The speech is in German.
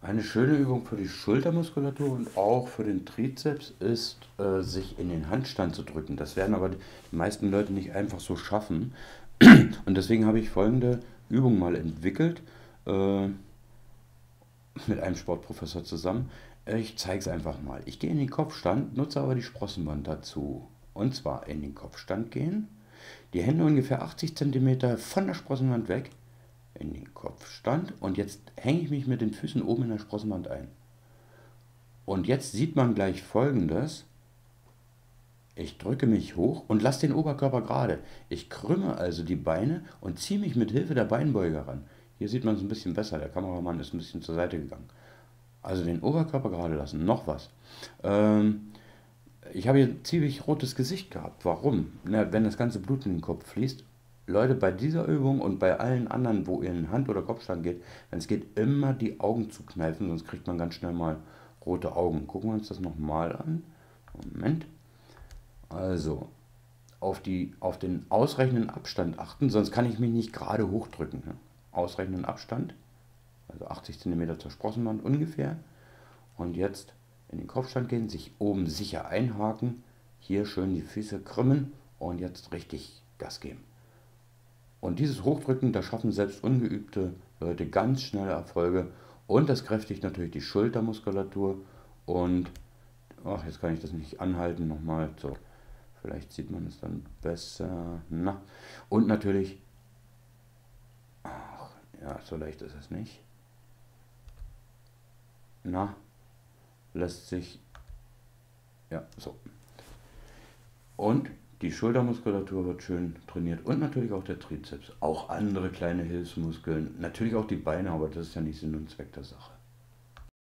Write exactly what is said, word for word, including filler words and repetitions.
Eine schöne Übung für die Schultermuskulatur und auch für den Trizeps ist, äh, sich in den Handstand zu drücken. Das werden aber die meisten Leute nicht einfach so schaffen. Und deswegen habe ich folgende Übung mal entwickelt, äh, mit einem Sportprofessor zusammen. Ich zeige es einfach mal. Ich gehe in den Kopfstand, nutze aber die Sprossenwand dazu. Und zwar in den Kopfstand gehen, die Hände ungefähr achtzig Zentimeter von der Sprossenwand weg, in den Kopfstand, und jetzt hänge ich mich mit den Füßen oben in der Sprossenwand ein. Und jetzt sieht man gleich Folgendes. Ich drücke mich hoch und lasse den Oberkörper gerade. Ich krümme also die Beine und ziehe mich mit Hilfe der Beinbeuger ran. Hier sieht man es ein bisschen besser, der Kameramann ist ein bisschen zur Seite gegangen. Also den Oberkörper gerade lassen. Noch was. Ähm, ich habe hier ziemlich rotes Gesicht gehabt. Warum? Na, wenn das ganze Blut in den Kopf fließt. Leute, bei dieser Übung und bei allen anderen, wo ihr in Hand- oder Kopfstand geht, wenn es geht, immer die Augen zu kneifen, sonst kriegt man ganz schnell mal rote Augen. Gucken wir uns das nochmal an. Moment. Also, auf, die, auf den ausreichenden Abstand achten, sonst kann ich mich nicht gerade hochdrücken. Ne? Ausreichenden Abstand, also achtzig Zentimeter zur Sprossenwand ungefähr. Und jetzt in den Kopfstand gehen, sich oben sicher einhaken, hier schön die Füße krümmen und jetzt richtig Gas geben. Und dieses Hochdrücken, da schaffen selbst ungeübte Leute ganz schnelle Erfolge. Und das kräftigt natürlich die Schultermuskulatur. Und, ach, jetzt kann ich das nicht anhalten, nochmal. So, vielleicht sieht man es dann besser. Na. Und natürlich, ach, ja, so leicht ist es nicht. Na, lässt sich, ja, so. Und die Schultermuskulatur wird schön trainiert und natürlich auch der Trizeps. Auch andere kleine Hilfsmuskeln, natürlich auch die Beine, aber das ist ja nicht Sinn und Zweck der Sache.